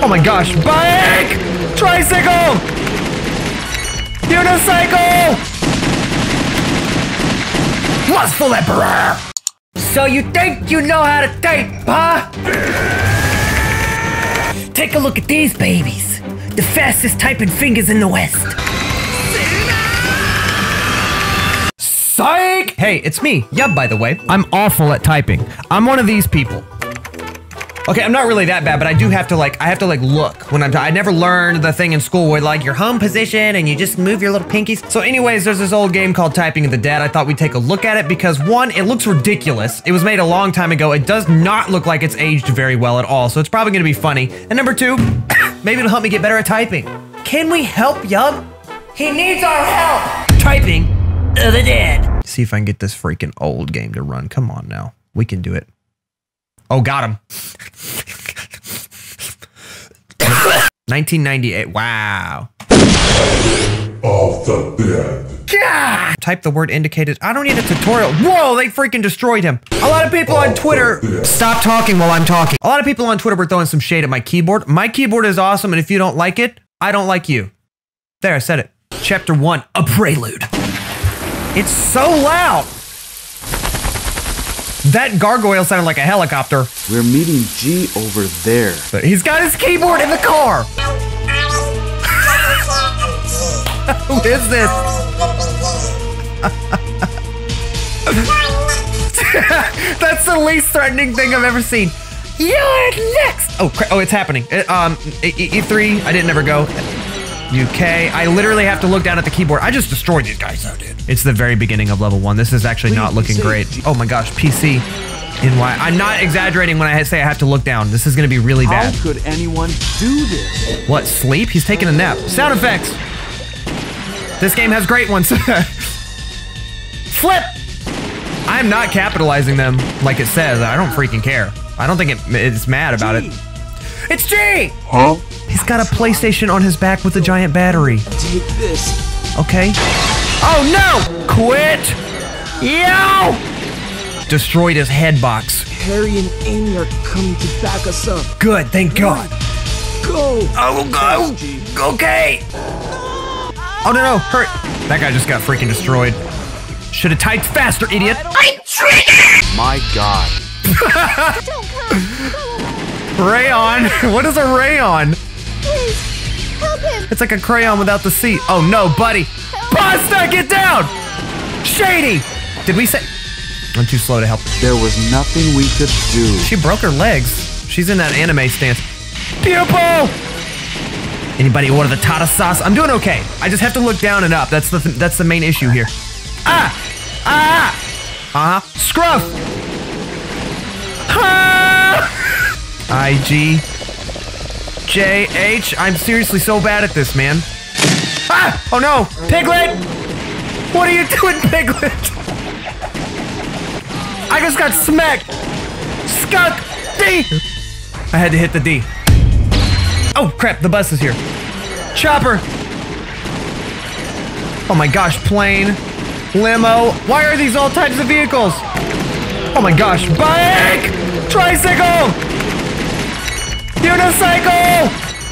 Oh my gosh, bike! Tricycle! Unicycle! Lustful Emperor! So you think you know how to type, huh? Take a look at these babies. The fastest typing fingers in the West. Psych! Hey, it's me, Yub, by the way. I'm awful at typing. I'm one of these people. Okay, I'm not really that bad, but I do have to like, look when I'm I never learned the thing in school where like your home position and you just move your little pinkies. So anyways, there's this old game called Typing of the Dead. I thought we'd take a look at it because one, it looks ridiculous. It was made a long time ago. It does not look like it's aged very well at all. So it's probably gonna be funny. And number two, maybe it'll help me get better at typing. Can we help Yub? He needs our help! Typing of the Dead. See if I can get this freaking old game to run. Come on now, we can do it. Oh, got him. 1998. Wow. Of the Dead. Yeah! Type the word indicated. I don't need a tutorial. Whoa, they freaking destroyed him. A lot of people on Twitter. Stop talking while I'm talking. A lot of people on Twitter were throwing some shade at my keyboard. My keyboard is awesome, and if you don't like it, I don't like you. There, I said it. Chapter 1, a prelude. It's so loud. That gargoyle sounded like a helicopter. We're meeting G over there. He's got his keyboard in the car. Who is this? That's the least threatening thing I've ever seen. You're next. Oh, oh, it's happening. E3, I didn't ever go. UK, I literally have to look down at the keyboard. I just destroyed these guys, though, dude. It's the very beginning of level 1. This is actually not looking great. Oh my gosh, PC. NY. I'm not exaggerating when I say I have to look down. This is gonna be really bad. How could anyone do this? What, sleep? He's taking a nap. Sound effects. This game has great ones. Flip! I'm not capitalizing them like it says. I don't freaking care. I don't think it's mad about it. It's G! Huh? He's got a PlayStation on his back with a giant battery. Take this. Okay. Oh no! Quit! Yo! Destroyed his head box. Harry and Amy are coming to back us up. Good, thank God. Go! Oh, go! Okay! Oh no, no, hurt! That guy just got freaking destroyed. Should have typed faster, idiot! I'm triggered! My God. Don't come! Rayon? What is a rayon? Please, help him! It's like a crayon without the C. Oh no, buddy! Pasta, get down! Shady! Did we say... I'm too slow to help. There was nothing we could do. She broke her legs. She's in that anime stance. Pupil! Anybody order the tartar sauce? I'm doing okay. I just have to look down and up. That's the main issue here. Ah! Ah! Scruff! Ah! I-G-J-H. I'm seriously so bad at this, man. Ah! Oh no! Piglet! What are you doing, Piglet? I just got smacked! Skunk! D! I had to hit the D. Oh crap, the bus is here. Chopper! Oh my gosh, plane. Limo. Why are these all types of vehicles? Oh my gosh, bike! Tricycle! Unicycle!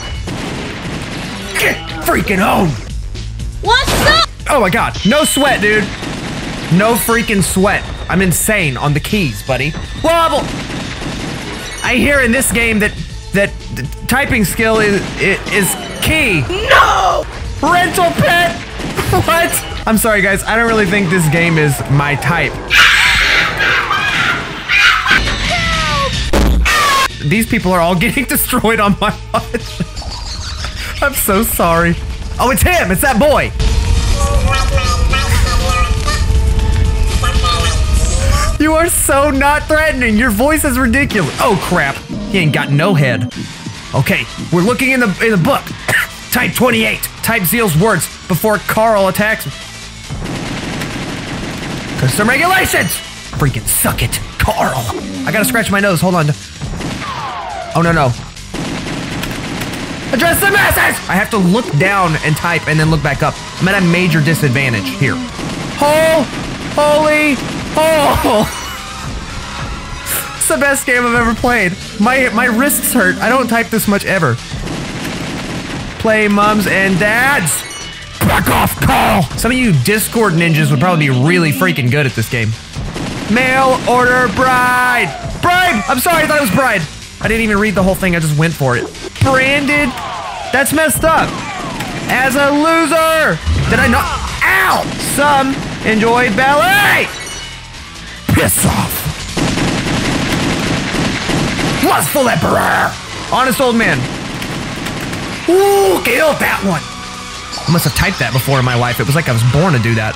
Get freaking home! What's up? Oh my god, no sweat, dude. No freaking sweat. I'm insane on the keys, buddy. Wobble! I hear in this game that typing skill is key. No! Rental pet? What? I'm sorry, guys. I don't really think this game is my type. These people are all getting destroyed on my watch. I'm so sorry. Oh, it's him. It's that boy. You are so not threatening. Your voice is ridiculous. Oh, crap. He ain't got no head. Okay, we're looking in the book. Type 28. Type Zeal's words before Carl attacks me. There's some regulations. Freaking suck it, Carl. I gotta scratch my nose. Hold on. Oh, no. Address the masses! I have to look down and type and then look back up. I'm at a major disadvantage here. Holy. It's the best game I've ever played. My wrists hurt. I don't type this much ever. Play mums and dads. Back off, Carl. Some of you Discord ninjas would probably be really freaking good at this game. Mail order bride. Bride! I'm sorry, I thought it was bride. I didn't even read the whole thing, I just went for it. Branded. That's messed up. As a loser. Did I not? Ow! Some enjoy ballet. Piss off. Lustful emperor. Honest old man. Ooh, killed that one. I must have typed that before in my life. It was like I was born to do that.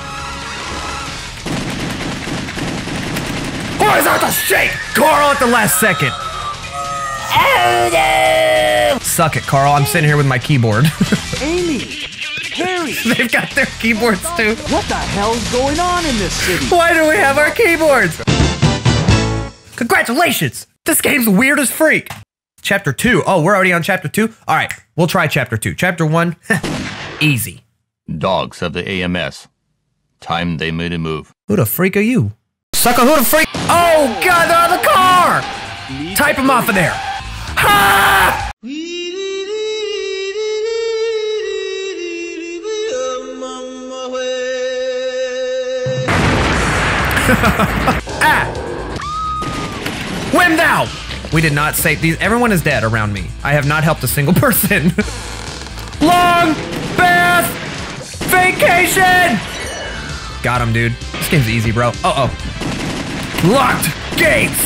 Horizontal shake! Carl at the last second. Oh no! Suck it, Carl. I'm sitting here with my keyboard. Amy! Harry! They've got their keyboards too. What the hell's going on in this city? Why do we have our keyboards? Congratulations! This game's weird as freak. Chapter 2. Oh, we're already on chapter 2? Alright, we'll try chapter 2. Chapter 1, easy. Dogs of the AMS. Time they made a move. Who the freak are you? Sucker, who the freak? Oh god, they're on the car! Type him off of there. Ha! Ah! Whim thou! We did not save these. Everyone is dead around me. I have not helped a single person. Long bath vacation! Got him, dude. This game's easy, bro. Uh-oh. Locked gates!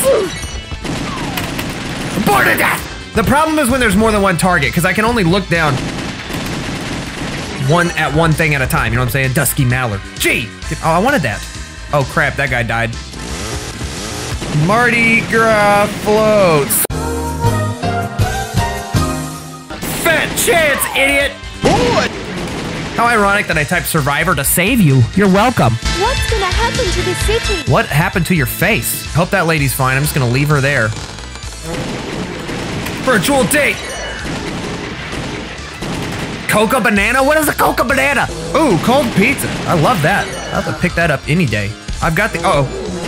Boarded death! The problem is when there's more than one target, because I can only look down one thing at a time. You know what I'm saying? Dusky Mallard. Gee! Oh, I wanted that. Oh, crap. That guy died. Mardi Gras floats. Fat chance, idiot! Boy! How ironic that I typed survivor to save you. You're welcome. What's gonna happen to the city? What happened to your face? Hope that lady's fine. I'm just gonna leave her there. Virtual date. Coca banana? What is a coca banana? Ooh, cold pizza. I love that. I'll have to pick that up any day. I've got the, uh-oh.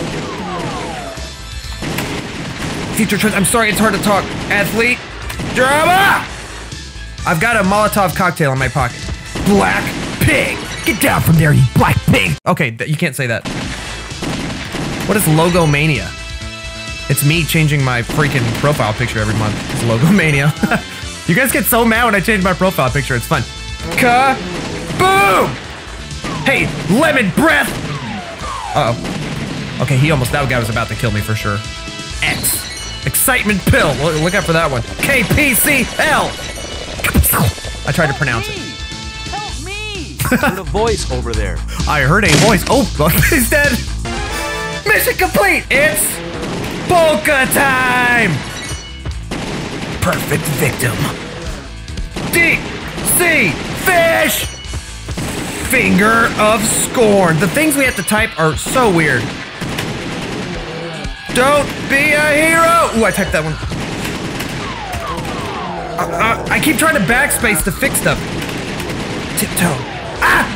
Future choice. I'm sorry, it's hard to talk. Athlete. Drama! I've got a Molotov cocktail in my pocket. Black pig. Get down from there, you black pig. Okay, you can't say that. What is Logomania? It's me changing my freaking profile picture every month. It's Logomania. You guys get so mad when I change my profile picture. It's fun. Ka-boom! Hey, lemon breath! Uh-oh. Okay, that guy was about to kill me for sure. X. Excitement pill. Look out for that one. KPCL. I tried to pronounce it. Help me! I heard a voice over there. I heard a voice. Oh, he's dead. Mission complete. It's polka time. Perfect victim. Deep sea fish. Finger of scorn. The things we have to type are so weird. Don't be a hero! Ooh, I typed that one. I keep trying to backspace to fix stuff. Tiptoe. Ah!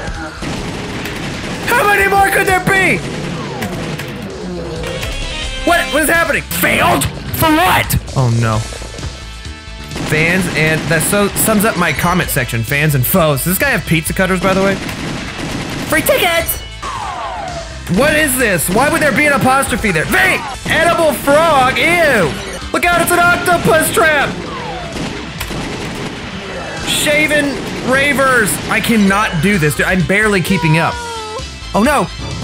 How many more could there be? What is happening? Failed? For what? Oh no. Fans and, that sums up my comment section. Fans and foes. Does this guy have pizza cutters, by the way? Free tickets! What is this? Why would there be an apostrophe there? V! Edible frog! Ew! Look out, it's an octopus trap! Shaven ravers! I cannot do this, dude. I'm barely keeping up. Oh no!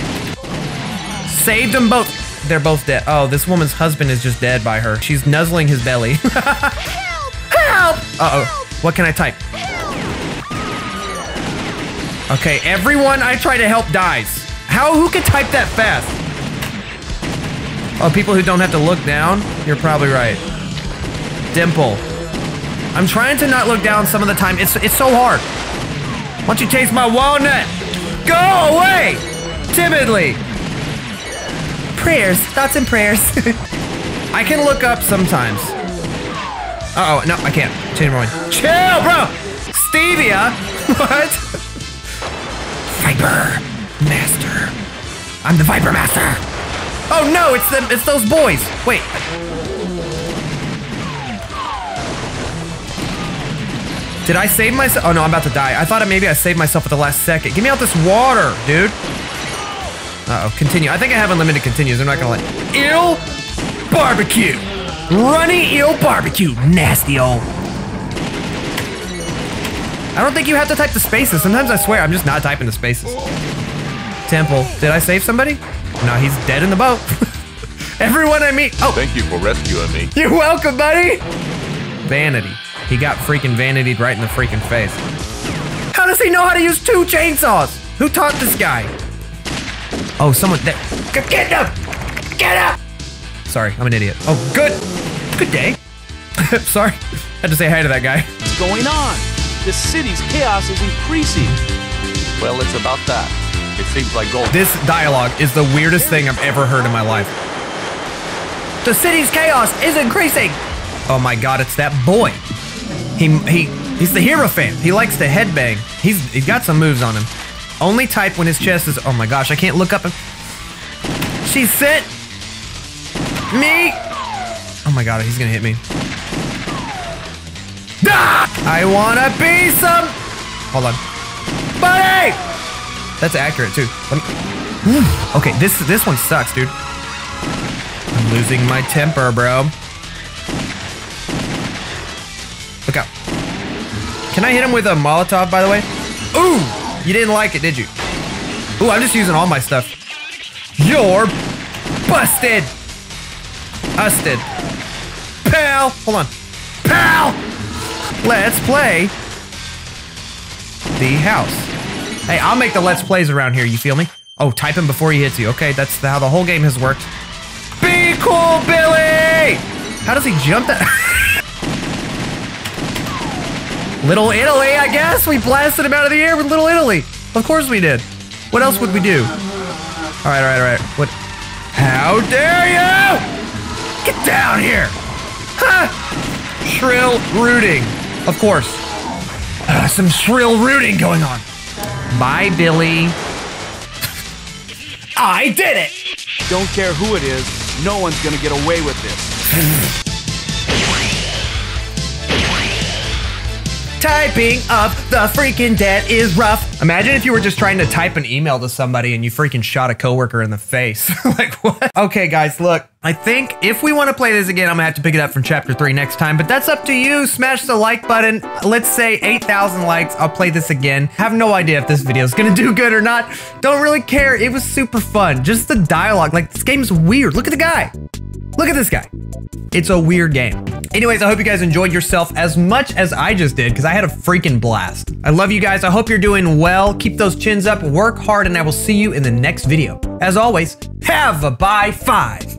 Saved them both. They're both dead. Oh, this woman's husband is just dead by her. She's nuzzling his belly. Help! Help! Uh-oh. What can I type? Okay, everyone I try to help dies. Who can type that fast? Oh, people who don't have to look down? You're probably right. Dimple. I'm trying to not look down some of the time. It's so hard. Why don't you taste my walnut? Go away! Timidly. Prayers. Thoughts and prayers. I can look up sometimes. Uh-oh. No, I can't. Change my mind. Chill, bro! Stevia? What? Viper Master. I'm the Viper Master. Oh no, it's them. It's those boys. Wait. Did I save myself? Oh no, I'm about to die. I thought maybe I saved myself at the last second. Get me out this water, dude. Uh-oh, continue. I think I have unlimited continues. I'm not gonna let. Ill barbecue. Runny ill barbecue. Nasty old. I don't think you have to type the spaces. Sometimes I swear I'm just not typing the spaces. Temple. Did I save somebody? No, he's dead in the boat. Everyone I meet. Oh. Thank you for rescuing me. You're welcome, buddy. Vanity. He got freaking vanitied right in the freaking face. How does he know how to use 2 chainsaws? Who taught this guy? Oh, someone there. Get up! Get up! Sorry, I'm an idiot. Oh, good. Good day. Sorry. Had to say hi to that guy. What's going on? The city's chaos is increasing. Well, it's about that. It seems like gold. This dialogue is the weirdest thing I've ever heard in my life. The city's chaos is increasing. Oh my God, it's that boy. He's the hero fan. He likes to headbang. He's got some moves on him. Only type when his chest is. Oh my gosh, I can't look up. She sent me. Oh my God, he's gonna hit me. Ah! I wanna be some. Hold on, buddy. That's accurate too. Okay, this one sucks, dude. I'm losing my temper, bro. Look out. Can I hit him with a Molotov, by the way? Ooh! You didn't like it, did you? Ooh, I'm just using all my stuff. You're busted! Usted. Pal! Hold on. Pal! Let's play the house. Hey, I'll make the let's plays around here, you feel me? Oh, type him before he hits you. Okay, that's how the whole game has worked. Be cool, Billy! How does he jump that? Little Italy, I guess. We blasted him out of the air with Little Italy. Of course we did. What else would we do? All right. What? How dare you! Get down here! Ha! Shrill rooting. Of course. Some shrill rooting going on. Bye, Billy. I did it! Don't care who it is, no one's gonna get away with this. Typing up the freaking dead is rough. Imagine if you were just trying to type an email to somebody and you freaking shot a coworker in the face. Like, what? Okay, guys, look. I think if we want to play this again, I'm gonna have to pick it up from chapter 3 next time, but that's up to you. Smash the like button. Let's say 8,000 likes. I'll play this again. Have no idea if this video is gonna do good or not. Don't really care. It was super fun. Just the dialogue. Like, this game's weird. Look at the guy. Look at this guy. It's a weird game. Anyways, I hope you guys enjoyed yourself as much as I just did, because I had a freaking blast. I love you guys. I hope you're doing well. Keep those chins up, work hard, and I will see you in the next video. As always, have a bye 5.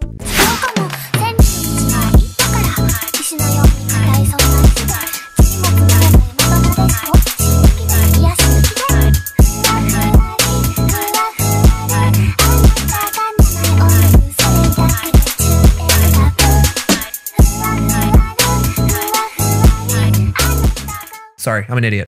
Sorry, I'm an idiot.